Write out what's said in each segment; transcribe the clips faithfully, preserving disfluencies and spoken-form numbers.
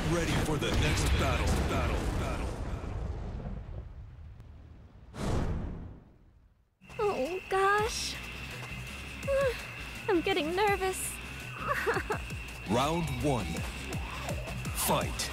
ready for the next battle. Battle. Battle. Oh gosh. I'm getting nervous. Round one. Fight.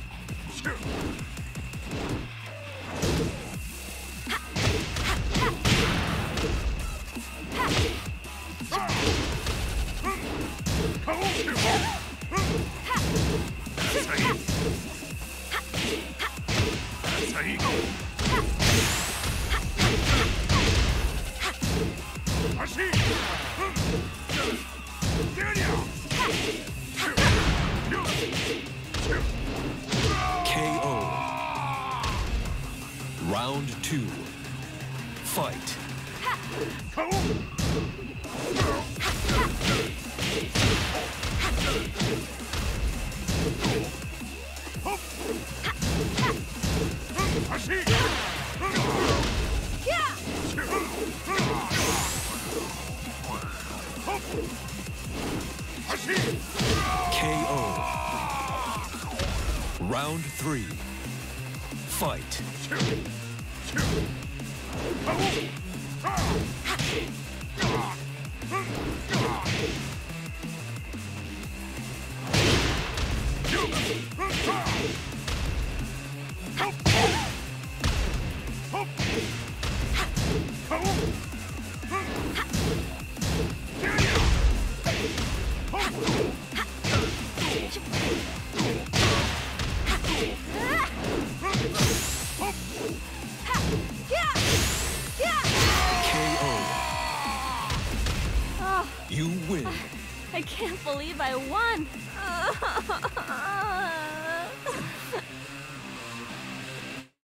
K O. Round two. Fight. K O. Round three. Fight. You win. I can't believe I won.